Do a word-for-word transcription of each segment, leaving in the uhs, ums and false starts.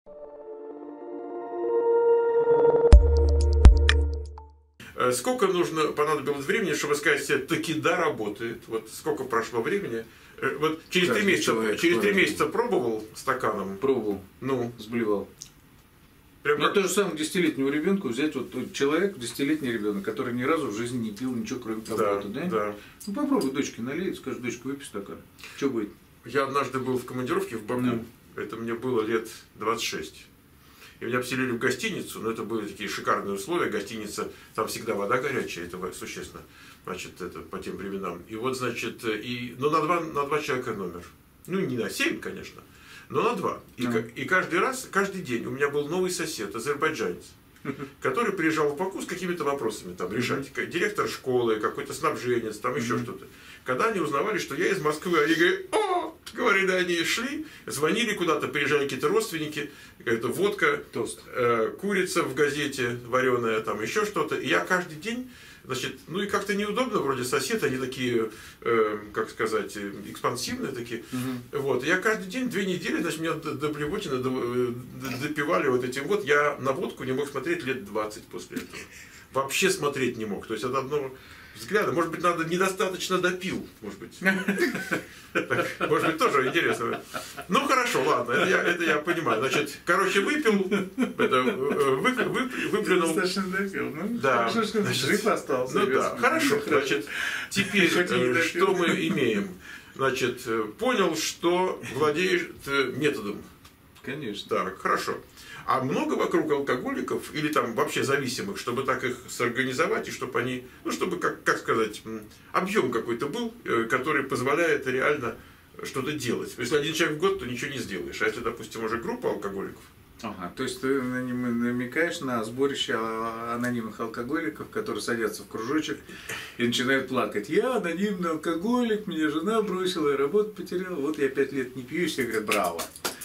Сколько нужно понадобилось времени, чтобы сказать себе, таки да, работает? Вот сколько прошло времени? Вот через три месяца, через три месяца пробовал стаканом? Пробовал. Ну, сблевал. Прям ну, как... то же самое десятилетнего ребенка взять, вот человек, десятилетний ребенок, который ни разу в жизни не пил ничего, кроме компота, да, да? Да. Ну попробуй дочке налей, скажи, дочка, выпей стакан. Что будет? Я однажды был в командировке в Баку, Да. Это мне было лет двадцать шесть. И меня поселили в гостиницу, но это были такие шикарные условия, гостиница, там всегда вода горячая, это существенно, значит, это по тем временам. И вот, значит, и, ну, на два, на два человека номер. Ну, не на семь, конечно, но на два. И, mm. и каждый раз, каждый день у меня был новый сосед, азербайджанец, который приезжал в Баку с какими-то вопросами там решать. Директор школы, какой-то снабженец, там еще mm-hmm. что-то. Когда они узнавали, что я из Москвы, они говорят, о, говорили, они шли, звонили куда-то, приезжали какие-то родственники, какая-то водка, э, курица в газете вареная, там еще что-то. И я каждый день, значит, ну и как-то неудобно, вроде сосед, они такие, э, как сказать, экспансивные такие. Угу. Вот. И я каждый день, две недели, значит, меня до, до блевотины до, допивали вот этим вот. Я на водку не мог смотреть лет двадцать после этого. Вообще смотреть не мог. То есть от одного взгляда, может быть, надо недостаточно допил, может быть. Так, может быть, тоже интересно. Ну, хорошо, ладно, это я, это я понимаю. Значит, короче, выпил, это, вы, вы, выплюнул. Достаточно допил, ну, да. Хорошо, что значит, жив остался. Ну да, хорошо. Значит, теперь, что мы имеем? Значит, понял, что владеешь методом. Конечно. Так, хорошо. А много вокруг алкоголиков или там вообще зависимых, чтобы так их сорганизовать и чтобы они, ну чтобы, как, как сказать, объем какой-то был, который позволяет реально что-то делать. Если один человек в год, то ничего не сделаешь. А если, допустим, уже группа алкоголиков. Ага, то есть ты намекаешь на сборище анонимных алкоголиков, которые садятся в кружочек и начинают плакать. Я анонимный алкоголик, меня жена бросила, я работу потерял, вот я пять лет не пью, и все говорят, браво.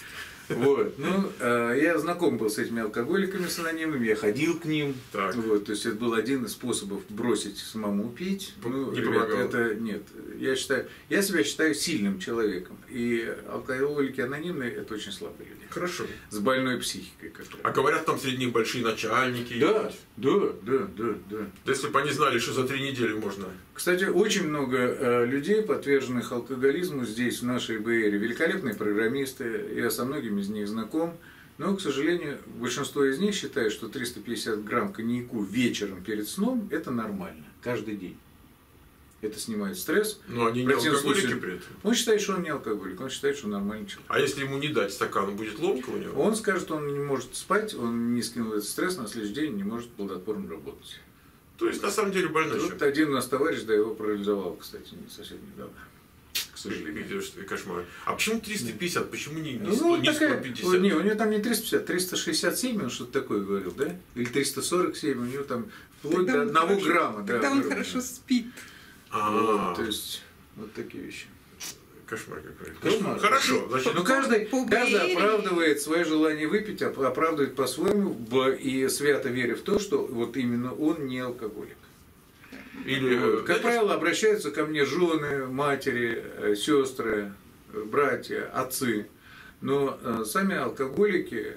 Вот. Ну, э, я знаком был с этими алкоголиками, с анонимными, я ходил к ним. Так. Вот, то есть это был один из способов бросить самому пить. Ну, не ребят, помогало. Это нет. Я считаю, я себя считаю сильным человеком. И алкоголики анонимные это очень слабые люди. Хорошо. С больной психикой. А говорят, там среди них большие начальники. Да, да, да, да, да. Если бы они знали, что за три недели можно. Кстати, очень много э, людей, подверженных алкоголизму здесь, в нашей БРе. Великолепные программисты. Я со многими из них знаком. Но, к сожалению, большинство из них считает, что триста пятьдесят грамм коньяку вечером перед сном – это нормально. Каждый день. Это снимает стресс. Но они не алкоголики при этом. Он считает, что он не алкоголик. Он считает, что он нормальный человек. А если ему не дать стакан, будет ломка у него? Он скажет, что он не может спать, он не скинул этот стресс, на следующий день не может плодотворно работать. То есть, на самом деле, больной человек. Вот один у нас товарищ, да, его парализовал, кстати, не совсем недавно. К сожалению. Кошмар. А почему триста пятьдесят? Почему не, не, ну, сто, не такая, сто пятьдесят? Не, у него там не триста пятьдесят, триста шестьдесят семь, он что-то такое говорил, да? Или триста сорок семь, у него там вплоть до одного хорошо, грамма. Тогда да, он грамма. хорошо спит. А, вот, то есть, вот такие вещи. Кошмар какой-то. Кошмар. Хорошо. Значит, ну, каждый, каждый оправдывает свое желание выпить, оправдывает по-своему, и свято веря в то, что вот именно он не алкоголик. Или, вот, как правило, обращаются ко мне жены, матери, сестры, братья, отцы. Но э, сами алкоголики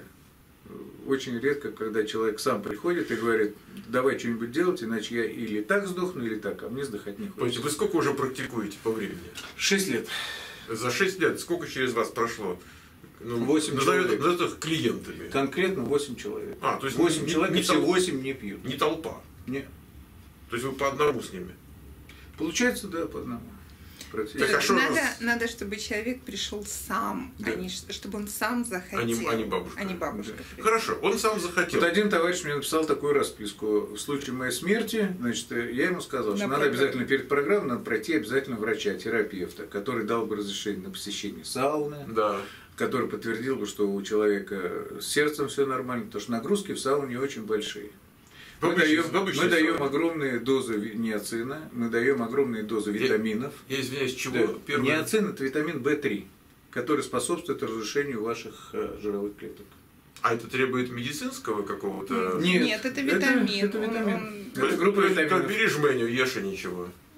очень редко, когда человек сам приходит и говорит, давай что-нибудь делать, иначе я или так сдохну, или так, а мне сдыхать не хочется. Вы сколько уже практикуете по времени? Шесть лет. За шесть лет сколько через вас прошло? Ну, восемь назовет, человек. назовет их клиентами. Конкретно восемь человек. А, то есть восемь не, человек, не и все тол... восемь не пьют. Не толпа? Нет. То есть вы по одному с ними? Получается, да, по одному. Так, а надо, раз... надо, чтобы человек пришел сам, да. а не, чтобы он сам захотел. А не, а не бабушка. А не бабушка да. Хорошо, он сам захотел. Вот один товарищ мне написал такую расписку. В случае моей смерти, значит, я ему сказал, что на надо программе. обязательно перед программой надо пройти обязательно врача, терапевта, который дал бы разрешение на посещение сауны, да. который подтвердил бы, что у человека с сердцем все нормально, потому что нагрузки в сауне очень большие. Мы даем, мы даем огромные дозы ниацина, мы даем огромные дозы витаминов. Я, я извиняюсь, чего? Да. Первый... Ниацин – это витамин В три, который способствует разрушению ваших э, жировых клеток. А это требует медицинского какого-то? Нет, Нет это витамин. Это, это, витамин. Он, он... это группа витаминов. Как бери жменю, ешь и ничего.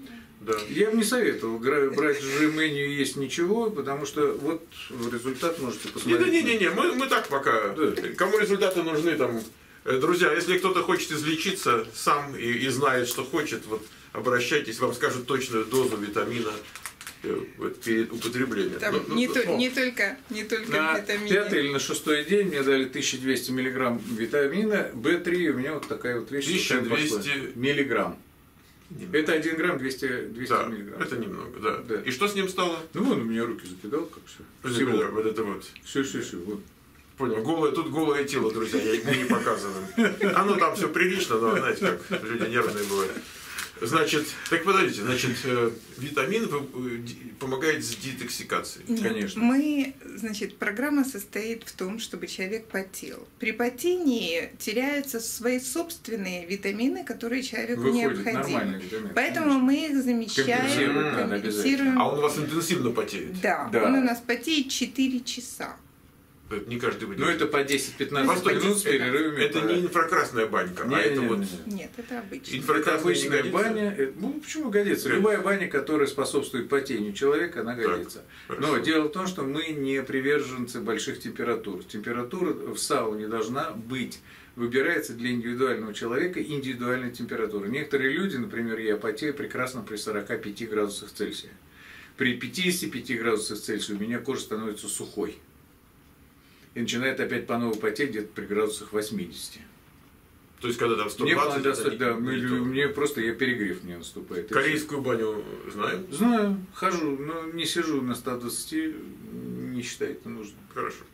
Да. Я бы не советовал брать жеменью есть ничего, потому что вот результат можете посмотреть. Не-не-не, мы, мы так пока. Да. Кому результаты нужны, там, друзья, если кто-то хочет излечиться сам и, и знает, что хочет, вот обращайтесь, вам скажут точную дозу витамина перед употреблением. Там ну, не, ну, то, ну, не только, не только на витамины. пятый или на шестой день мне дали тысяча двести миллиграмм витамина бэ три, у меня вот такая вот вещь. тысяча двести миллиграмм. Немного. Это один грамм двести, двести да, миллиграмм. это немного, да. да. И что с ним стало? Ну, вон у меня руки закидал, как все. Всего. Вот это вот. Все, все, все. Вот. Понял. Голое, тут голое тело, друзья, я ему не показываю. Оно там все прилично, но знаете, как люди нервные бывают. Значит, так подождите, значит, э, витамин помогает с детоксикацией. Нет, конечно. Мы, значит, программа состоит в том, чтобы человек потел. При потении теряются свои собственные витамины, которые человеку Выходит необходимы. нормальные витамины. Поэтому конечно. мы их замещаем, Компенсируем, надо компенсируем. А он у вас интенсивно потеет? Да, Да. он у нас потеет четыре часа. Это не каждый Ну, выдержит. это по десять-пятнадцать Постойте, минут с это, перерывами. это по- не инфракрасная банька, Не, а не, это не, вот... не, не. Нет, это обычно. Это Инфракрасная обычная не годится? баня. э, Ну, почему годится? Любая баня, которая способствует потению человека, она годится. хорошо. Но дело в том, что мы не приверженцы больших температур. Температура в сауне должна быть. Выбирается для индивидуального человека индивидуальная температура. Некоторые люди, например, я потею прекрасно при сорока пяти градусах Цельсия. При пятидесяти пяти градусах Цельсия у меня кожа становится сухой. И начинает опять по новой потеть где-то при градусах восьмидесяти. То есть, когда там сто Мне, двадцать, надо, это не- да, не мы- то. мне просто я перегрев мне наступает. и Корейскую баню знаем? всё. Знаю, хожу, но не сижу на ста двадцати, не считаю это нужным. Хорошо.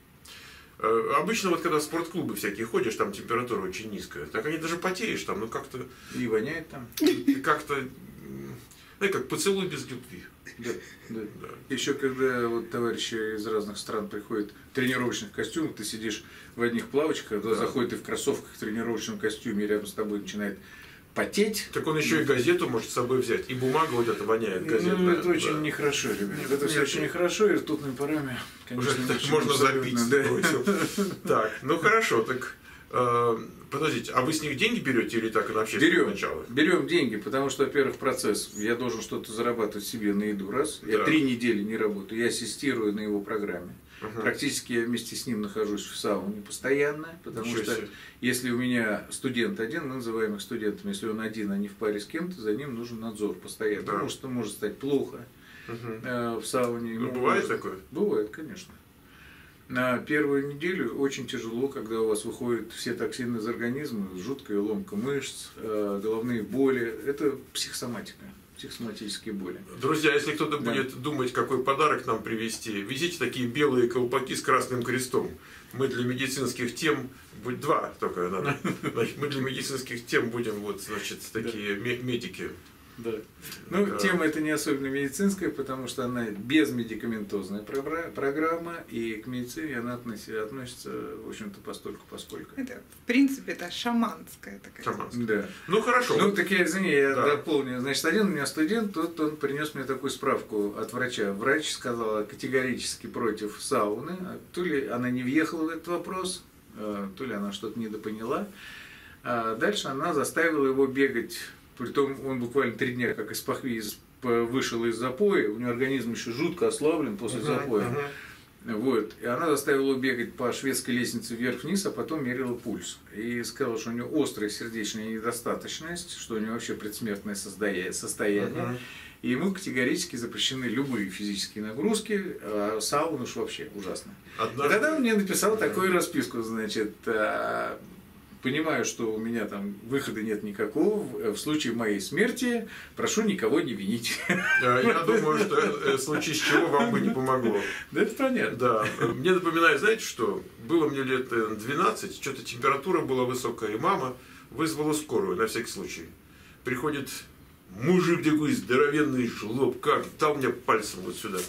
Э, Обычно вот когда в спортклубы всякие ходишь, там температура очень низкая, так они даже потеешь там, ну как-то, И воняет там. как-то, м, знаете, как поцелуй без любви. Да, да. Да. Еще когда вот товарищи из разных стран приходят в тренировочных костюмах, ты сидишь в одних плавочках, когда Да. заходит и в кроссовках в тренировочном костюме, и рядом с тобой начинает потеть. Так он еще и газету может с собой взять, и бумага вот эта воняет газетная. Ну, это очень да. нехорошо, ребят. Нет, Это все нет. очень нехорошо, и ртутными парами, конечно, Уже так лучше можно абсолютно, запить. да. бросил. Так, ну хорошо, так э, подождите, а вы с них деньги берете или так на общественное Берем, начало? берем деньги, потому что, во-первых, процесс, я должен что-то зарабатывать себе на еду, раз. Я Да. три недели не работаю, я ассистирую на его программе. Мгм. Практически я вместе с ним нахожусь в сауне постоянно, потому Ничего что себе. если у меня студент один, мы называем их студентами, если он один, а не в паре с кем-то, за ним нужен надзор постоянно, Да. потому что может стать плохо Мгм. э, в сауне. Ну, ему бывает может- такое? Бывает, конечно. На первую неделю очень тяжело, когда у вас выходят все токсины из организма, жуткая ломка мышц, э, головные боли. Это психосоматика, психосоматические боли. Друзья, если кто-то Да. будет думать, какой подарок нам привезти, везите такие белые колпаки с красным крестом. Мы для медицинских тем, будь два только надо. Значит, мы для медицинских тем будем вот, значит, такие ме- медики. Да. Ну, Да. тема эта не особенно медицинская, потому что она безмедикаментозная програ- программа, и к медицине она относи- относится, в общем-то, постольку поскольку. Это, в принципе, это шаманская такая. Шаманская. Да. Ну хорошо. Ну, так я, извини, я Да. дополню. Значит, один у меня студент, тот он принес мне такую справку от врача. Врач сказал категорически против сауны. То ли она не въехала в этот вопрос, э, то ли она что-то недопоняла. А дальше она заставила его бегать. Притом он буквально три дня, как из похви, из- по- вышел из запоя, у него организм еще жутко ослаблен после Мгм, запоя. мгм. Вот. И она заставила его бегать по шведской лестнице вверх-вниз, а потом мерила пульс. И сказала, что у него острая сердечная недостаточность, что у него вообще предсмертное создая- состояние. Мгм. И ему категорически запрещены любые физические нагрузки, а сауна уж вообще ужасно. И Однажды- тогда он мне написал такую расписку, значит, а, понимаю, что у меня там выхода нет никакого, в в случае моей смерти прошу никого не винить. Э, Я думаю, что э, в случае с чего вам бы не помогло. Да это понятно. Да, мне напоминает, знаете что, было мне лет э, двенадцать, что-то температура была высокая, и мама вызвала скорую на всякий случай. Приходит мужик такой здоровенный, жлоб, как, дал мне пальцем вот сюда.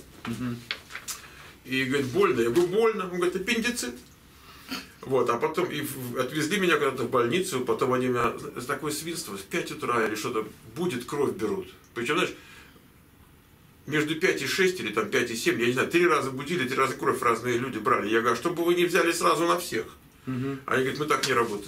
И говорит, больно? Я говорю, больно. Он говорит, аппендицит. Вот, а потом и в- отвезли меня когда-то в больницу, потом они меня, с такое свинство, в пять утра или что-то, будет, кровь берут. Причем, знаешь, между пять и шесть или там пять и семь, я не знаю, три раза будили, три раза кровь разные люди брали. Я говорю, а чтобы вы не взяли сразу на всех. Они говорят, мы так не работаем.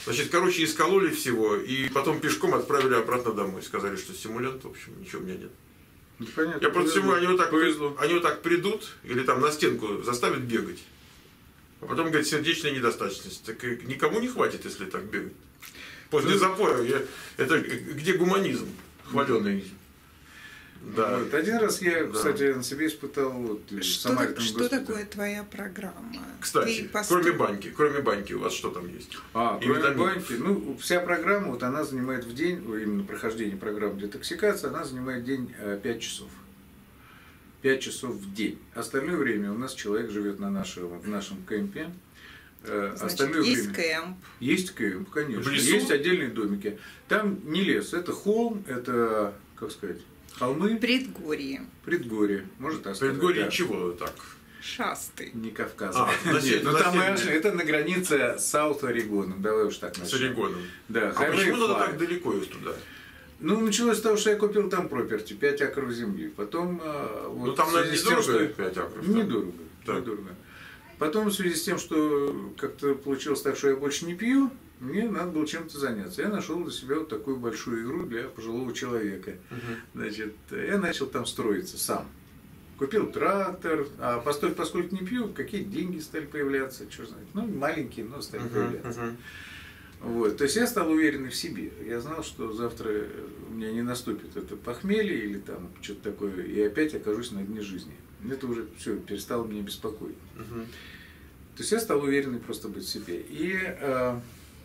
Значит, короче, искололи всего, и потом пешком отправили обратно домой. Сказали, что стимулянт, в общем, ничего у меня нет. Ну, понятно, я просто всему, они вот, так, повезло. они вот так придут, или там на стенку заставят бегать. А потом, говорит, сердечная недостаточность. Так никому не хватит, если так бегать. После ну, запоя. Я, это где гуманизм хваленый? Да. Вот. Один раз я, да. кстати, на себе испытал вот, что, так, что такое твоя программа? Кстати, поступ... кроме баньки, кроме баньки у вас что там есть? А, и кроме витаминов. баньки, ну, вся программа, вот она занимает в день, именно прохождение программы детоксикации, она занимает в день пять часов. пять часов в день. Остальное время у нас человек живет на нашем, в нашем кемпе. Значит, Остальное есть время... кемп. Есть кемп, конечно. Есть отдельные домики. Там не лес, это холм, это, как сказать, холмы. Предгорье. Предгорье. Может так сказать. Предгорье да. чего так? Шасты. Не Кавказ. А, Нет, ну там это на границе с Саут-Орегоном. Давай уж так начнем. С Орегоном. Да. А почему надо так далеко их туда? Ну, началось с того, что я купил там проперти, пять акров земли. Потом... Вот, ну, там, наверное, недорого стоит пять акров. Недорого. Недорого. Потом, в связи с тем, что как-то получилось так, что я больше не пью, мне надо было чем-то заняться. Я нашел для себя вот такую большую игру для пожилого человека. Uh-huh. Значит, я начал там строиться сам. Купил трактор, а поскольку, поскольку не пью, какие деньги стали появляться, что знает. Ну, маленькие, но стали uh-huh. появляться. Uh-huh. Вот. То есть я стал уверенный в себе. Я знал, что завтра у меня не наступит это похмелье или там что-то такое, и опять окажусь на дне жизни. Это уже все перестало меня беспокоить. Uh-huh. То есть я стал уверенный просто быть в себе. И э,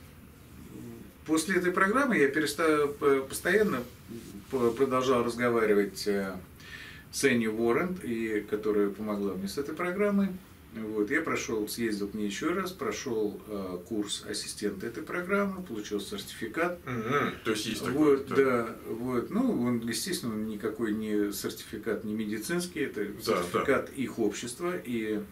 после этой программы я перестал, постоянно продолжал разговаривать э, с Энни Уоррен, и, которая помогла мне с этой программой. Вот, я прошел, съездил к ней еще раз, прошел э, курс ассистента этой программы, получил сертификат. Mm-hmm. То есть есть такой. Вот, да. да, вот. Ну, он, естественно, никакой не сертификат не медицинский, это да, сертификат да. их общества. И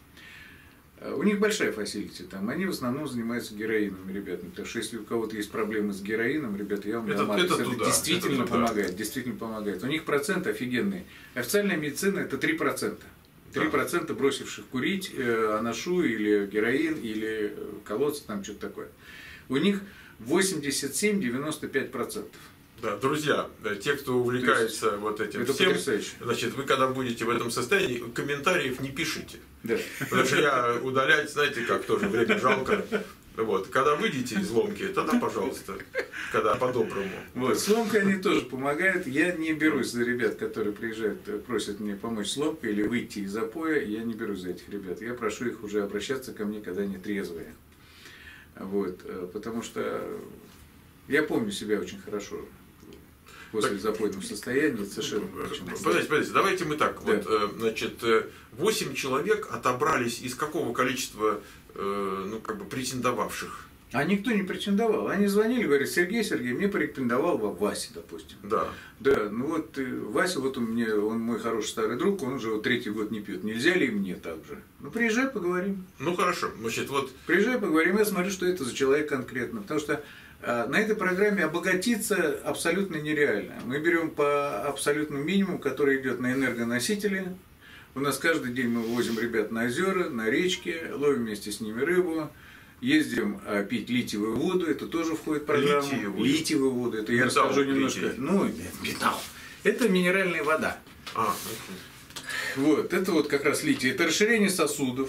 э, у них большая фасилити там. Они в основном занимаются героином, ребятами. Потому что если у кого-то есть проблемы с героином, ребята, я вам это, это, это туда, действительно это помогает. Действительно помогает. У них проценты офигенные. Официальная медицина это три процента. три процента бросивших курить э, аношу или героин, или колоться, там что-то такое. У них восемьдесят семь - девяносто пять процентов. Да, друзья, те, кто увлекается есть, вот этим это всем, потрясающе. Значит, вы когда будете в этом состоянии, комментариев не пишите. Да. Потому что я удалять, знаете, как тоже время жалко. Вот. Когда выйдете из ломки, тогда, пожалуйста, когда по-доброму. Вот. С ломкой они тоже помогают. Я не берусь за ребят, которые приезжают, просят мне помочь с ломкой или выйти из запоя. Я не берусь за этих ребят. Я прошу их уже обращаться ко мне, когда они трезвые. Вот. Потому что я помню себя очень хорошо после так, запойного состояния. Совершенно. Подождите, подождите, давайте мы так. Да. Вот, значит, восемь человек отобрались из какого количества, ну, как бы, претендовавших? А никто не претендовал. Они звонили, говорят, Сергей, Сергей, мне порекомендовал Вася, допустим. Да. Да, ну вот Вася, вот он мне, он мой хороший старый друг, он уже вот третий год не пьет. Нельзя ли и мне так же? Ну, приезжай, поговорим. Ну, хорошо. Значит, вот... Приезжай, поговорим, я смотрю, что это за человек конкретно. Потому что а, на этой программе обогатиться абсолютно нереально. Мы берем по абсолютному минимуму, который идет на энергоносители. У нас каждый день мы возим ребят на озера, на речки, ловим вместе с ними рыбу. Ездим а, пить литиевую воду, это тоже входит в программу. Литиевую, литиевую воду, это я расскажу немножко. Литий. Ну, металл. Это минеральная вода. А, вот, это вот как раз литий. Это расширение сосудов,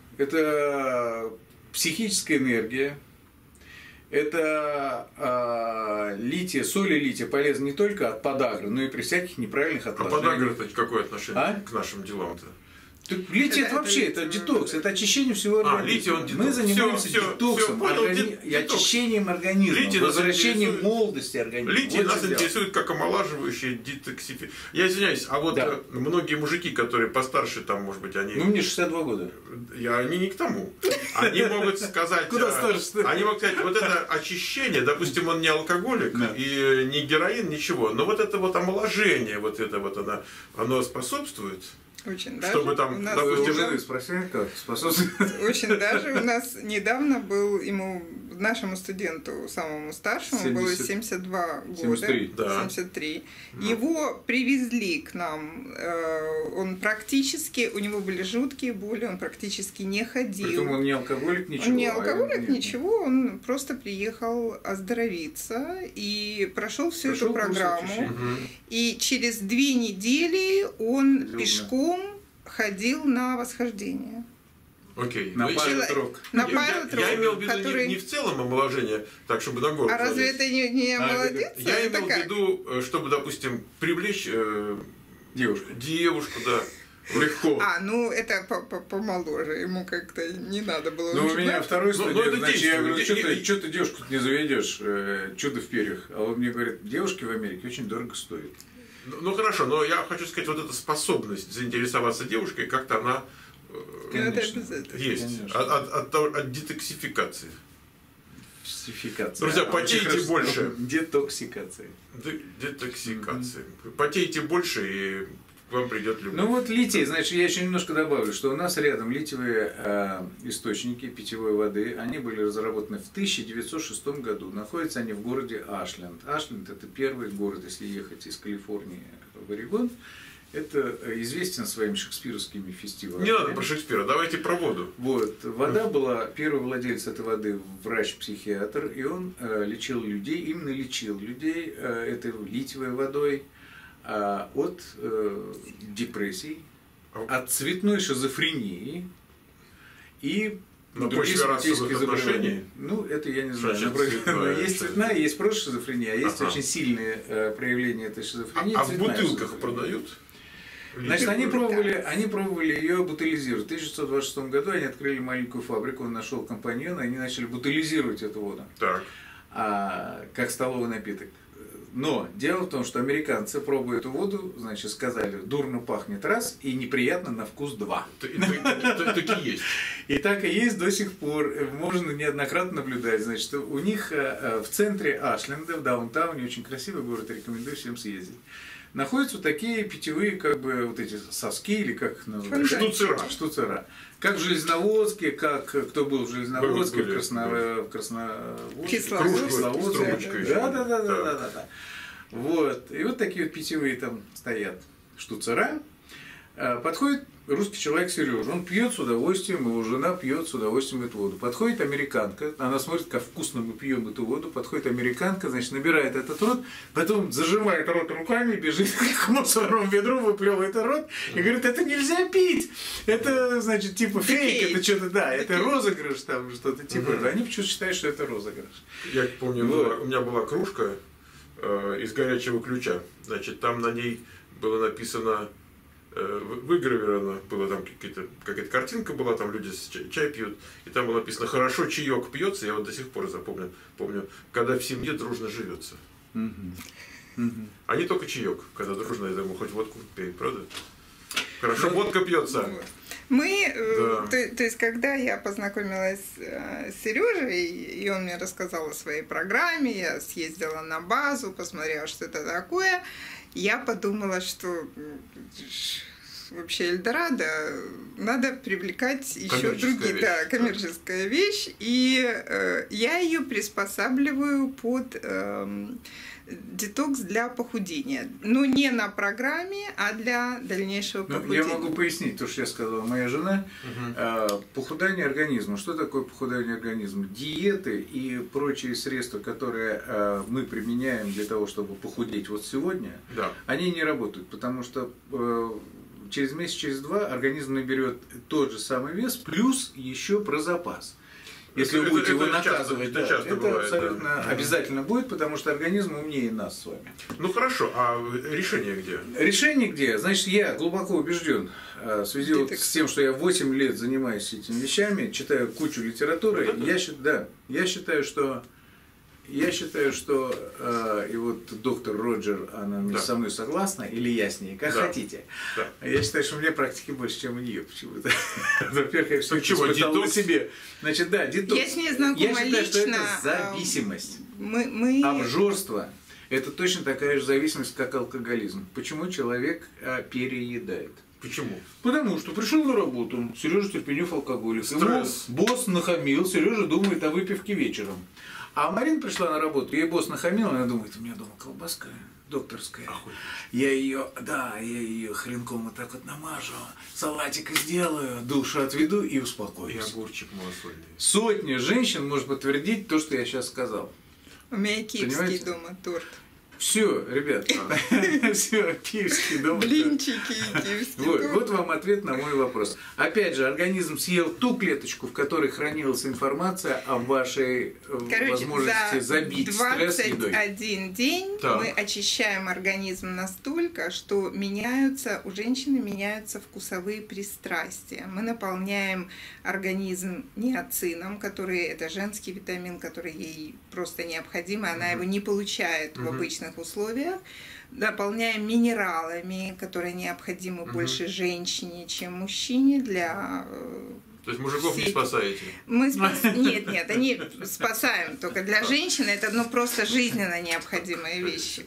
это психическая энергия, это а, лития, соли лития полезны не только от подагры, но и при всяких неправильных отложениях. А подагра-то какое отношение а? к нашим делам-то? Так, литий это, это вообще, это, это детокс, это очищение всего организма. А, литий, он Мы занимаемся все, детоксом, все, понял, органи... детокс. очищением организма, литий возвращением молодости организма. Литий вот нас интересует как омолаживающий детоксификатор. Я извиняюсь, а вот да. многие мужики, которые постарше, там, может быть, они... Ну, мне шестьдесят два года. Я, они не к тому. Они могут сказать... Куда старше? Они могут сказать, вот это очищение, допустим, он не алкоголик, и не героин, ничего, но вот это вот омоложение, вот это вот оно, оно способствует... Очень Чтобы даже. там, у нас допустим, уже спросили, как способствует. Очень даже. У нас недавно был, ему нашему студенту, самому старшему, семьдесят было семьдесят два года. семьдесят три. Да. семьдесят три. Ну. Его привезли к нам. Он практически, у него были жуткие боли, он практически не ходил. Притом он не алкоголик, ничего. Он не алкоголик, а ничего, он просто приехал оздоровиться и прошел всю Прошел эту программу. Угу. И через две недели он Любно. пешком ходил на восхождение. Окей. На Ну, пару Чело- трог. На я, пару я, трог, я имел в виду который- не, не в целом омоложение, так, чтобы на гору А разве залезть. это не, не А, молодец? Я Это имел в как? виду, э, чтобы, допустим, привлечь э, Девушка. девушку, да. Легко. А, ну это по- по- помоложе, ему как-то не надо было. Ну, у уже меня брать. второй Ну, ну, студент, это значит, я говорю, действует. что Я- ты, что ты девушку не заведешь, э, чудо в перьях. А он мне говорит, девушки в Америке очень дорого стоят. Ну, ну, хорошо, но я хочу сказать, вот эта способность заинтересоваться девушкой, как-то она э, Ну, это Конечно. обязательно. есть. Конечно. От, от, от, того- от детоксификации. Детоксикация. Друзья, А, потейте очень хорошо. больше. Детоксикация. Де- Детоксикации. Потейте больше, и к вам придет любовь. Ну вот литий, значит, я еще немножко добавлю, что у нас рядом литиевые э, источники питьевой воды, они были разработаны в тысяча девятьсот шестом году. Находятся они в городе Ашленд. Ашленд это первый город, если ехать из Калифорнии в Орегон. Это известен своими шекспировскими фестивалями. Не надо про Шекспира, давайте про воду. Вот. Вода была, первый владелец этой воды врач-психиатр, и он э, лечил людей, именно лечил людей э, этой литиевой водой э, от э, депрессий, от цветной шизофрении и На других почве расовых соматических заболеваний. отношений? Ну, это я не знаю. Значит, Например, цветная, есть это- цветная, есть просто шизофрения, а есть Ага. очень сильные э, проявления этой А, шизофрении. а в цветная бутылках шизофрения. продают? Значит, они Литиевую? пробовали, они пробовали ее бутылизировать. В тысяча девятьсот двадцать шестом году они открыли маленькую фабрику, он нашел компаньона, и они начали бутылизировать эту воду, Так. а, как столовый напиток. Но дело в том, что американцы, пробуя эту воду, значит, сказали, дурно пахнет раз и неприятно на вкус два. Т- т- т- Так и есть. И так и есть до сих пор. Можно неоднократно наблюдать. Значит, у них э, в центре Ашленда, в даунтауне, очень красивый город, рекомендую всем съездить. Находятся вот такие питьевые, как бы, вот эти соски, или как их называют? Штуцера. Штуцера. Как в Железноводске, как кто был в Железноводске, Были, в, Красно... были. в Красноводске, Кисловодске. Кисловодске. С трубочкой еще. Да, да, да, да, Так. да, да, да. Вот. И вот такие вот питьевые там стоят штуцера. А, Подходит русский человек Сережа, он пьет с удовольствием, его жена пьет с удовольствием эту воду. Подходит американка, она смотрит, как вкусно мы пьем эту воду, подходит американка, значит, набирает этот рот, потом зажимает рот руками, бежит к мусорному ведру, выплевывает рот и говорит, это нельзя пить, это, значит, типа фейк, это что-то, да, это розыгрыш, там что-то типа, Мгм. они почему-то считают, что это розыгрыш. Я помню, Вот. была- у меня была кружка э, из горячего ключа. Значит, там на ней было написано, э, вы- выгравировано, было там какие-то, какая-то картинка была, там люди с чай, чай пьют, и там было написано, хорошо чаек пьется, я вот до сих пор запомню, помню, когда в семье дружно живется. Мгм. Мгм. А не только чаек, когда дружно, я думаю, хоть водку пей, правда? Хорошо, Ну, водка пьется. Вот. Мы, э, Да. то, то есть, когда я познакомилась э, с Сережей, и он мне рассказал о своей программе, я съездила на базу, посмотрела, что это такое, я подумала, что м, вообще Эльдорадо надо привлекать еще Коммерческая другие, вещь, да, да. коммерческая вещь, и э, я ее приспосабливаю под эм, детокс для похудения. Но не на программе, а для дальнейшего Ну, похудения. я могу пояснить то, что я сказала моя жена. Мгм. Э, Похудание организма. Что такое похудание организма? Диеты и прочие средства, которые э, мы применяем для того, чтобы похудеть вот сегодня, Да. они не работают, потому что э, через месяц, через два организм наберет тот же самый вес, плюс еще про запас. Если Это- вы будете это- его это часто- наказывать, это да, часто это бывает, абсолютно да. обязательно будет, потому что организм умнее нас с вами. Ну хорошо, а решение где? Решение где? Значит, я глубоко убежден э, в связи вот с тем, что я восемь лет занимаюсь этими вещами, читаю кучу литературы, Вот это- я, счит- да, я считаю, что я считаю, что э, и вот доктор Роджер, она Да. со мной согласна, или я с ней, как Да. хотите. Да. Я считаю, что у меня практики больше, чем у нее почему-то. Во-первых, я все Так чего, испытал на детокс? себе. Значит, да, детокс. Я с ней знакома Я считаю, что это лично, зависимость. Мы, мы... Обжорство – это точно такая же зависимость, как алкоголизм. Почему человек а, переедает? Почему? Потому что пришел на работу, Сережа Терпенев алкоголик. Его босс нахамил, Сережа думает о выпивке вечером. А Марина пришла на работу, ей босс нахамил, она думает, у меня дома колбаска докторская. Охотно. Я ее, да, я ее хренком вот так вот намажу, салатик сделаю, душу отведу и успокоюсь. И огурчик малосольный. Сотни женщин может подтвердить то, что я сейчас сказал. У меня киевский дома торт. Все, ребят, все, киевский дом. Блинчики и киевский вот, дом. вот вам ответ на мой вопрос. Опять же, организм съел ту клеточку, в которой хранилась информация о вашей Короче, возможности за забить стресс едой. двадцать один день так. мы очищаем организм настолько, что меняются, у женщины меняются вкусовые пристрастия. Мы наполняем организм ниацином, который это женский витамин, который ей просто необходим, и она его не получает в обычных условиях. Дополняем минералами, которые необходимы угу. больше женщине, чем мужчине для... То есть мужиков всей... не спасаете? Мы спас... Нет, нет, они спасаем. Только для женщины это ну, просто жизненно необходимые вещи.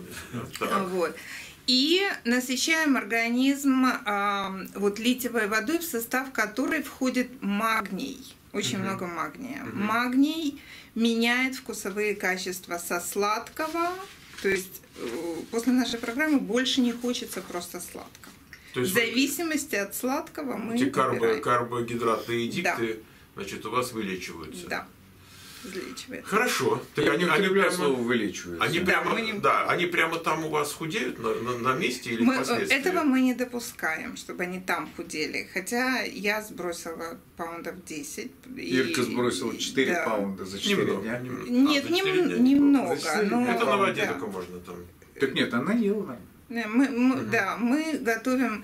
Вот. И насыщаем организм э, вот, литиевой водой, в состав которой входит магний. Очень uh-huh. много магния. Uh-huh. Магний меняет вкусовые качества со сладкого, то есть после нашей программы больше не хочется просто сладкого. То есть в зависимости от сладкого мы эти карбо, карбогидратные эдикты, да. значит, у вас вылечиваются. Да. Вылечивается. Хорошо. Так Я они, не они прямо слово вылечиваются. Они да, прямо, не... да, они прямо там у вас худеют на, на, на месте или мы, впоследствии? Этого мы не допускаем, чтобы они там худели. Хотя я сбросила паундов десять. Ирка и, сбросила четыре да. паунда за четыре немного, дня. Нет, а, нем, дня немного. Но, это на воде да. только можно там. Так нет, она ела. Мы, мы, угу. Да, мы готовим...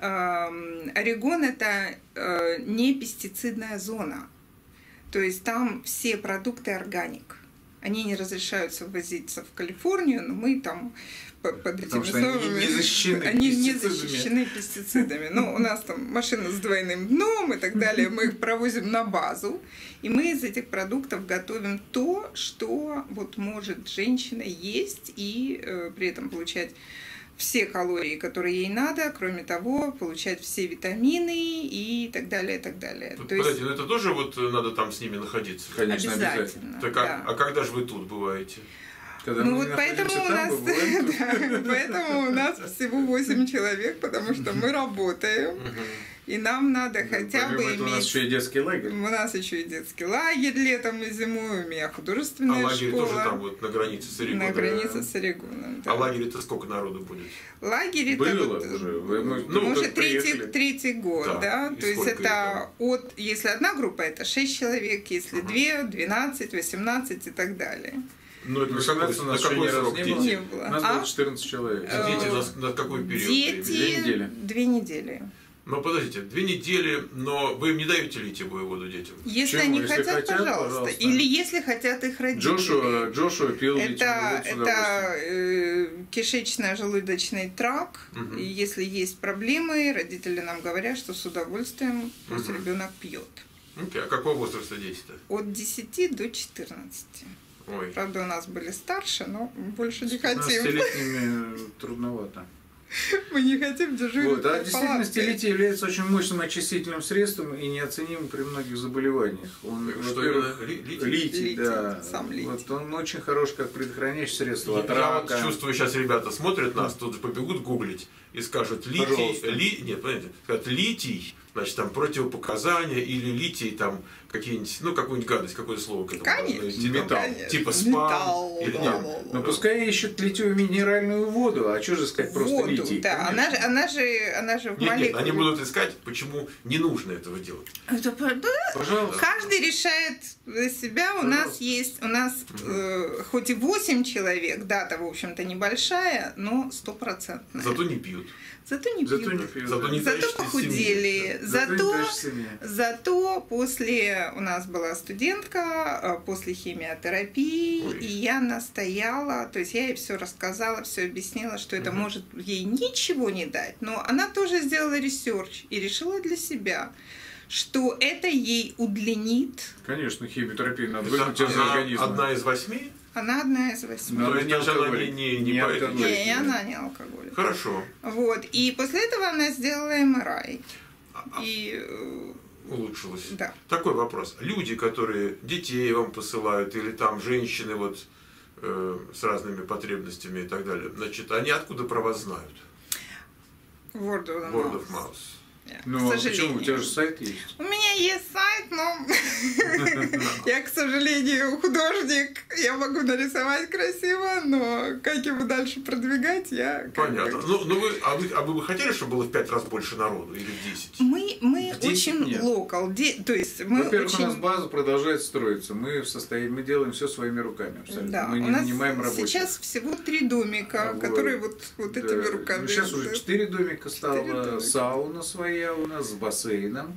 Э, Орегон – это э, не пестицидная зона. То есть там все продукты органик. Они не разрешаются ввозиться в Калифорнию, но мы там под этими условиями... Они не защищены они пестицидами. не защищены пестицидами. Ну, у нас там машина с двойным дном и так далее. Мы их провозим на базу. И мы из этих продуктов готовим то, что вот может женщина есть и э, при этом получать все калории, которые ей надо, кроме того, получать все витамины и так далее, и так далее. Вот, То подождите, есть... ну это тоже вот надо там с ними находиться? Конечно, обязательно. обязательно. Так, да. а, а когда же вы тут бываете? Когда ну вот поэтому у, нас, да, поэтому у нас всего восемь человек, потому что мы работаем. И нам надо да, хотя бы иметь... У нас еще и детский лагерь. У нас еще и детский лагерь летом и зимой, у меня художественная а лагерь школа. тоже там вот на границе с Орегоном? На границе с Орегоном, да. А лагерь-то сколько народу будет? Лагерь это было вот, уже. Вы, мы, ну, уже третий, третий год, да. да. И то есть это это? от, если одна группа, это шесть человек, если uh-huh. две, двенадцать, восемнадцать и так далее. Ну, это на какой, у нас на какой срок не дети? было. Не было. У нас а? было четырнадцать человек. А дети на, на какой период? Дети Две недели. Две недели. Ну, подождите, две недели, но вы им не даете литиевую воду детям? Если Почему? они Если хотят, хотят, пожалуйста. пожалуйста. Или если хотят их родители. Джошуа, Джошуа пил это, это э, кишечно-желудочный тракт. Угу. И если есть проблемы, родители нам говорят, что с удовольствием пусть угу. ребенок пьет. Okay. А какого возраста дети-то? От десяти до четырнадцати. Ой. Правда, у нас были старше, но больше не хотим. С пятнадцатилетними трудновато. Мы не хотим дежурить. Вот, а действительно, стелитий является очень мощным очистительным средством и неоценим при многих заболеваниях. Он, что во-первых, литий? Литий, литий, да. Сам литий. Вот он очень хорош как предохраняющее средство от Я рака. вот чувствую, сейчас ребята смотрят нас, тут же побегут гуглить и скажут литий, ли, нет, понимаете, скажут литий, значит, там противопоказания или литий, там какие-нибудь, ну, какую-нибудь гадость, какое слово к этому Конечно, найти, металл. Там, типа спам. Металл, или, да, нет, да, Но пускай ищут литию минеральную воду, а что же сказать просто воду, литий? да, она же, она же, она же в нет, молекуле. нет, они будут искать, почему не нужно этого делать. Это, да, Пожалуйста. Каждый решает за себя. У Пожалуйста. нас есть, у нас э, хоть и восемь человек, дата, в общем-то, небольшая, но стопроцентная. Зато не пьют. Зато не пьют. Зато не пьют. Зато, не Зато тащите похудели. семьи. Зато, Зато, зато после у нас была студентка, после химиотерапии, Ой. и я настояла, то есть я ей все рассказала, все объяснила, что это Угу. может ей ничего не дать, но она тоже сделала ресерч и решила для себя, что это ей удлинит. Конечно, химиотерапию надо Это выключить из она организма. одна из восьми? Она одна из восьми. Но То она есть не даже она алкоголик. не, не, не, Не по- алкоголик. Не, и она не алкоголик. Хорошо. Вот. И после этого она сделала эм эр ай. А- И э, Улучшилось. да. Такой вопрос. Люди, которые детей вам посылают, или там женщины вот э, с разными потребностями и так далее, значит, они откуда про вас знают? Word of Word mouth. of mouth. Ну, к а сожалению. почему? У тебя же сайт есть. У меня есть сайт, но я, к сожалению, художник. Я могу нарисовать красиво, но как его дальше продвигать, я... как Понятно. бы- Ну, ну вы, а, вы, а вы бы хотели, чтобы было в пять раз больше народу или в десять? Мы, мы В десять очень нет. локал, то есть мы Во-первых, очень... у нас база продолжает строиться. Мы в состоянии, мы делаем все своими руками абсолютно. Да, мы у не нас нанимаем рабочих. сейчас всего три домика, Вот. которые вот, вот Да. этими руками. Ну, сейчас уже да. четыре домика стало, Четыре домика. сауна своя у нас с бассейном.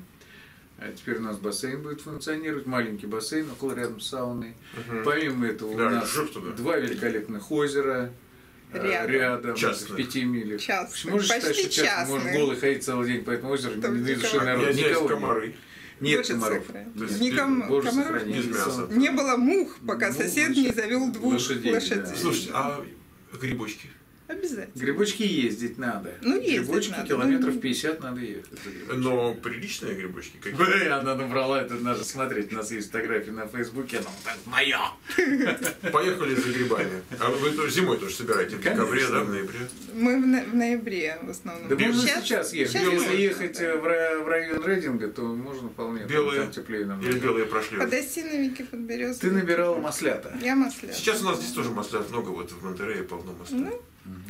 А теперь у нас бассейн будет функционировать, маленький бассейн около рядом с сауной. Мгм. Помимо этого Да, у нас жук туда. два великолепных озера э, Рядом. рядом, Частных. в пяти милях. Частных. Можешь считать, Почти что частных? Можешь частных. голый ходить целый день по этому озеру, Там не где видишь комары. народ, Я здесь никого нет. комары. Нет Боже комаров. сохрани. То есть Ни ком- Боже комаров сохрани. без мяса. не было мух, пока Ну, сосед значит, не завел двух лошадей, лошадей. да. Слушайте, а грибочки? Обязательно. Грибочки ездить надо. Ну, ездить Грибочки надо, километров ну. пятьдесят надо ехать. за грибочками. Но приличные грибочки какие? Эй, она набрала, это надо смотреть, у нас есть фотографии на Фейсбуке, она вот так, моя. Поехали за грибами. А вы тоже зимой тоже собираете? В декабре, Конечно. да, в ноябре? Мы в, на- в ноябре в основном. Да Белые- можно сейчас ехать. сейчас Если можно, ехать да. э, в ра- в район Рейдинга, то можно вполне. Белые там теплее нам. или белые прошли? Под осиновики, под березы. Ты набирала маслята. Я маслята. Сейчас у нас здесь тоже маслят много, вот в Монтерее полно маслят. Ну,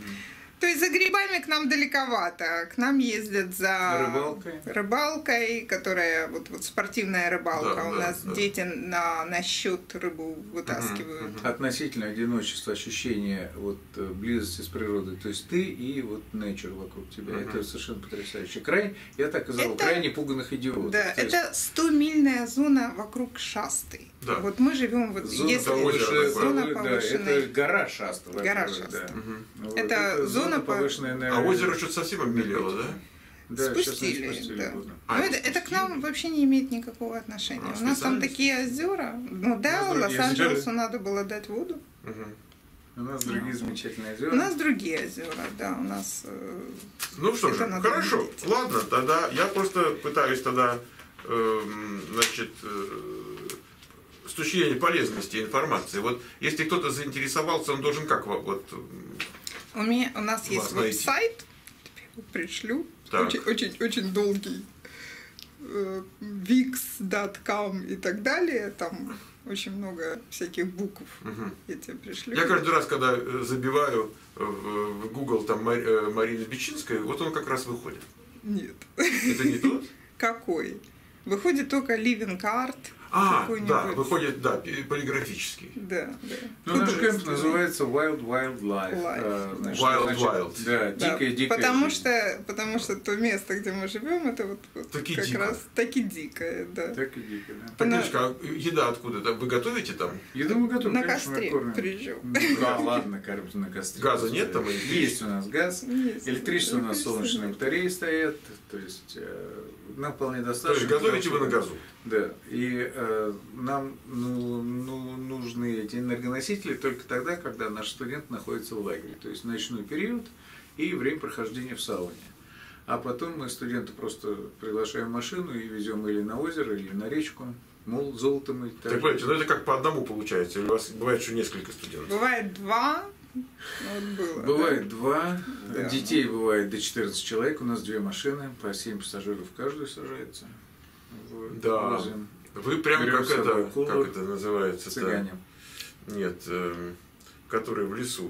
то есть за грибами к нам далековато. К нам ездят за Рыбалкой. рыбалкой, которая вот, вот спортивная рыбалка. Да, У да, нас да. дети на, на счет рыбу вытаскивают. Мгм. Относительно одиночества, ощущение вот э, близости с природой. То есть ты и вот nature вокруг тебя. Мгм. Это совершенно потрясающе. Край, я так и зову, Это- крайне пуганных идиотов. Да, То есть это сто-мильная зона вокруг Шасты. Да. Вот мы живем вот зона если повыше- повышенной- зона да, повышенной. это гора Шаста. Гора во-первых, Шаста. да. Мгм. Вот, Это зона по- повышенной А энергии. озеро что-то совсем обмелело, да? Да, сейчас мы спустили, спустили, да. поздно. А, Но это, спустили? это к нам вообще не имеет никакого отношения. А, У нас там специально? такие озера. Ну да, У нас другие Лос-Анджелесу озера. надо было дать воду. Мгм. У нас другие замечательные озера. У нас другие озера, да, у нас. э, Ну что Это же, надо хорошо, видеть. ладно, тогда я просто пытаюсь тогда, эм, значит, э, с точки зрения полезности информации. Вот если кто-то заинтересовался, он должен как во- вот У меня у нас Вас есть найти. веб-сайт, тебе его пришлю. Так. Очень, очень, очень долгий. э, викс точка ком и так далее. Там очень много всяких букв. Мгм. Я тебе пришлю. Я каждый раз, когда э, забиваю в, в Google там Мари- э, Марина Бичинская, вот он как раз выходит. Нет. Это не тот? Какой? Выходит только Living Art. А, какой-нибудь. да, выходит, да, пи- полиграфический. Да, да. Ну, наш кемп Художественный. называется Wild Wild Life. Life. А, значит, Wild значит, Wild. Да, Да, дикая, дикая потому жизнь. что, потому что то место, где мы живем, это вот, вот Таки как дико. раз таки дикое, да. Так и дико, да. Так, На- Иришка, а еда откуда? Там вы готовите там? Еду мы готовим, На конечно, мы костре кормим. прижём. Да, ладно, кормим на костре. Газа нет там? Есть у нас газ. Есть. Электричество у нас Электричество солнечные нет. батареи стоят. То есть э, нам вполне То есть достаточно. готовите вы на газу? Да. И э, нам ну, ну, нужны эти энергоносители только тогда, когда наш студент находится в лагере. То есть ночной период и время прохождения в сауне. А потом мы студента просто приглашаем в машину и везем или на озеро, или на речку. Мол, золото мы. Так, понимаете, ну это как по одному получается, или у вас бывает, что несколько студентов? Бывает два. Ну, вот было. Бывает два. Да. Детей бывает до четырнадцати человек. У нас две машины, по семь пассажиров в каждую сажается. Вот. Да. Возим. Вы прям Берем как с собой это, кулу, как это называется? Цыгане. Нет, эм, который в лесу.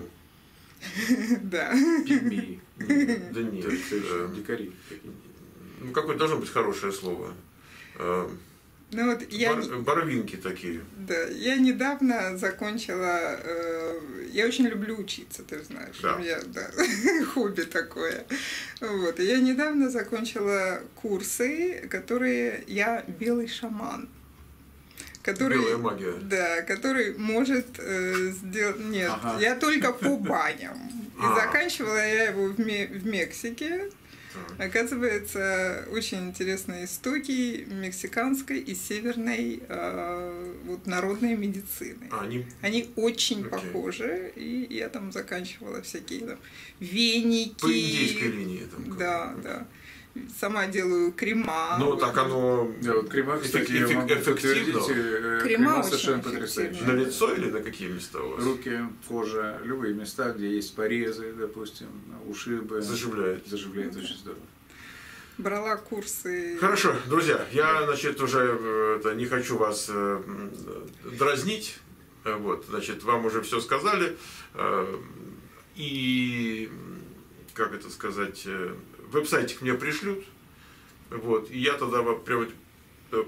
Да. Пигмеи. Да нет, То есть, э, эм, Дикари. ну какое должно быть хорошее слово. Эм, Ну вот я, бар- Боровинки такие. да, я недавно закончила, э, я очень люблю учиться, ты знаешь, Да. у меня да, хобби такое. Вот, и я недавно закончила курсы, которые я белый шаман. Который, Белая магия. Да, который может э, сделать... Нет, Ага. я только по баням. И А. заканчивала я его в, Ме- в Мексике. Оказывается, очень интересные истоки мексиканской и северной э, вот, народной медицины. А, они... они очень okay. похожи, и я там заканчивала всякие там веники. По индейской линии. Там, да, да. Сама делаю крема. Ну, так оно... Да, вот крема, кстати, эффек, я могу эффективно. Крема, крема совершенно потрясающие. На лицо или на какие места у вас? Руки, кожа, любые места, где есть порезы, допустим, ушибы. Заживляет. Заживляет очень здорово. Брала курсы. Хорошо, друзья, я, значит, уже это, не хочу вас э, дразнить. Вот, значит, вам уже все сказали. Э, и, как это сказать, э, веб-сайтик мне пришлют. Вот, и я тогда вам прямо э,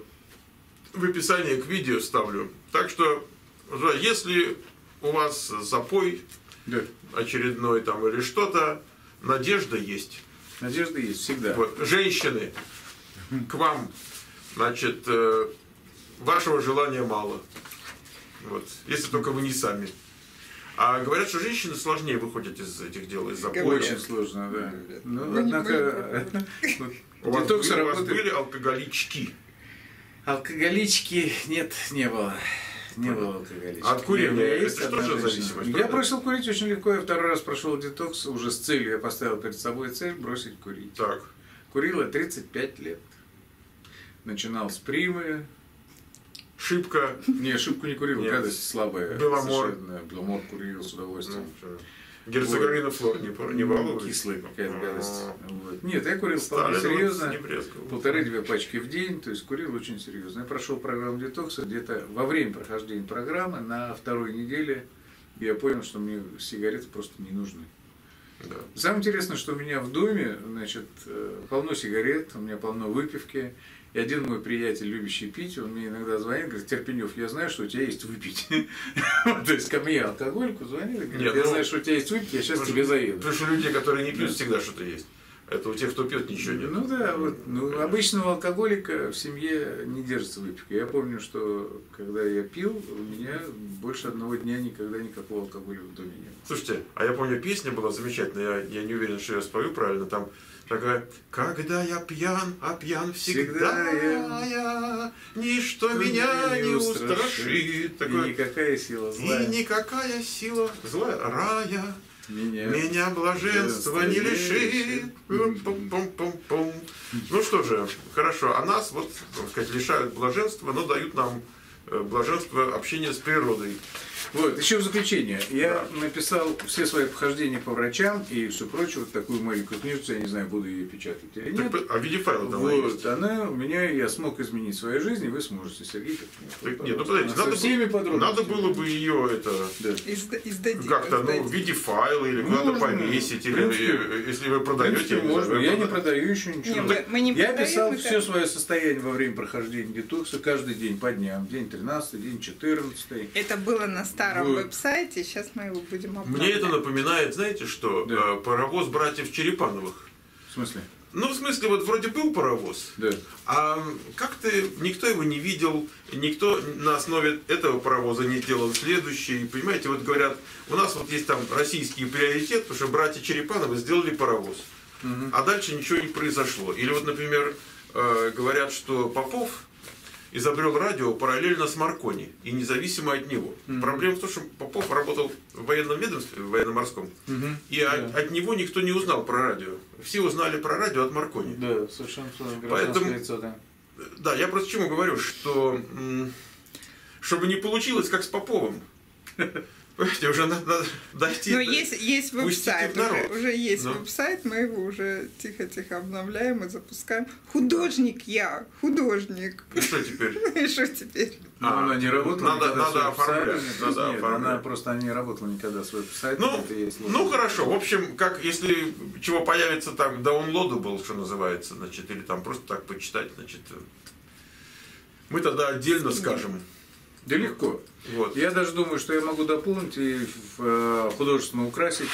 в описании к видео ставлю. Так что, если у вас запой да. очередной там или что-то, надежда есть. Надежда есть всегда. Вот, женщины, к вам, значит, э, вашего желания мало. Вот, если только вы не сами. А говорят, что женщины сложнее выходят из этих дел, из запоя. Очень сложно, да. Ну, однако, у вас, были, у вас были алкоголички? Алкоголички нет, не было. Не было алкоголички. От курения это что же зависимость? Я бросил курить очень легко. Я второй раз прошел детокс уже с целью. Я поставил перед собой цель бросить курить. Так. Курил я тридцать пять лет. Начинал с примы. Шибко. Не, шибку не курил, гадость слабая. Беломор. Беломор курил с удовольствием. Ну, Герцеговина флор не, не баловались? Кислая какая-то гадость. Вот. Нет, я курил вполне серьезно. Полторы-две пачки в день, то есть курил очень серьезно. Я прошел программу детокса где-то во время прохождения программы, на второй неделе я понял, что мне сигареты просто не нужны. Да. Самое интересное, что у меня в доме, значит, полно сигарет, у меня полно выпивки. И один мой приятель, любящий пить, он мне иногда звонит, говорит: Терпенев, я знаю, что у тебя есть выпить. То есть ко мне алкогольку звонили, говорит: я знаю, что у тебя есть выпить, я сейчас тебе заеду. Потому что люди, которые не пьют, всегда что-то есть. Это у тех, кто пьет, ничего нет. Ну да, вот, ну, обычного алкоголика в семье не держится выпивка. Я помню, что когда я пил, у меня больше одного дня никогда никакого алкоголя в доме не было. Слушайте, а я помню, песня была замечательная, я, я не уверен, что я спою правильно, там такая: когда я пьян, а пьян всегда, всегда я, я, ничто меня не устрашит. Такое, и никакая сила злая. И никакая сила злая, рая. Меня, Меня блаженство не лишит. Пум-пум-пум-пум. Ну что же, хорошо. А нас, вот, так сказать, лишают блаженства, но дают нам блаженство общения с природой. Вот, еще в заключение. Я да. написал все свои похождения по врачам и все прочее, вот такую маленькую книжку, я не знаю, буду ее печатать или нет. Так, а в виде файла там вот, есть? Она у меня, я смог изменить свою жизнь, и вы сможете, Сергей. Так, нет, ну подождите, надо, всеми бы, надо было бы ее это да. как-то, ну, в виде файла или куда-то повесить, или если вы продаете. Можно. Я не продаю еще ничего. Не, мы, мы не я продаем, писал это... все свое состояние во время прохождения детокса, каждый день по дням. День тринадцатый, день четырнадцатый. Это было на старом вот. веб-сайте. Сейчас мы его будем обновлять. Мне это напоминает, знаете что, да. паровоз братьев Черепановых. В смысле? Ну, в смысле, вот вроде был паровоз, да. а как-то никто его не видел, никто на основе этого паровоза не делал следующий. Понимаете, вот говорят, у нас вот есть там российский приоритет, потому что братья Черепановы сделали паровоз, угу. а дальше ничего не произошло. Или вот, например, говорят, что Попов изобрел радио параллельно с Маркони и независимо от него. Mm-hmm. Проблема в том, что Попов работал в военном ведомстве, в военно-морском, mm-hmm. и yeah. от, от него никто не узнал про радио. Все узнали про радио от Маркони. Да, совершенно Поэтому, лицо, да. Да, я просто чему говорю, что чтобы не получилось, как с Поповым. Понимаете, уже надо, надо дойти. Но есть, есть веб-сайт, уже, уже есть Но. веб-сайт, мы его уже тихо-тихо обновляем и запускаем. Художник я, художник. И что теперь? И что теперь? А, она не работала надо, надо оформлять. Надо Нет, оформлять. Она просто не работала никогда с веб-сайтом. Ну, ну хорошо, в общем, как если чего появится там downloadable, что называется, значит, или там просто так почитать, значит, мы тогда отдельно скажем. Да легко. Вот. Я даже думаю, что я могу дополнить и художественно украсить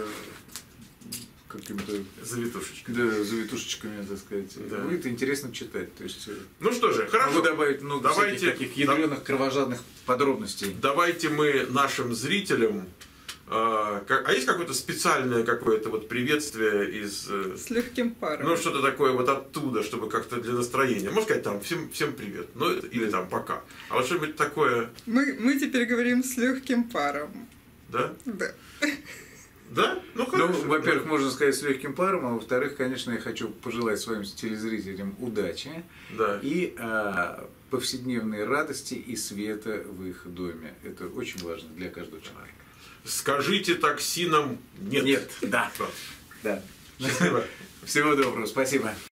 какими-то завитушечками. Да, завитушечками, так сказать. Да. Будет интересно читать. То есть, ну что же, хорошо. Могу добавить много давайте, таких ядреных, да, кровожадных подробностей. Давайте мы нашим зрителям А, как, а есть какое-то специальное какое-то вот приветствие из... С легким паром. Ну, что-то такое вот оттуда, чтобы как-то для настроения. Можно сказать, там, всем, всем привет. Ну, это, или там, пока. А вот что-нибудь такое... Мы, мы теперь говорим с легким паром. Да? Да. Да? Ну, хорошо. Ну, во-первых, можно сказать с легким паром, а во-вторых, конечно, я хочу пожелать своим телезрителям удачи Да. и а, повседневной радости и света в их доме. Это очень важно для каждого человека. Скажите токсинам нет. Нет, да. Да. Да. Счастливо. Всего доброго, спасибо.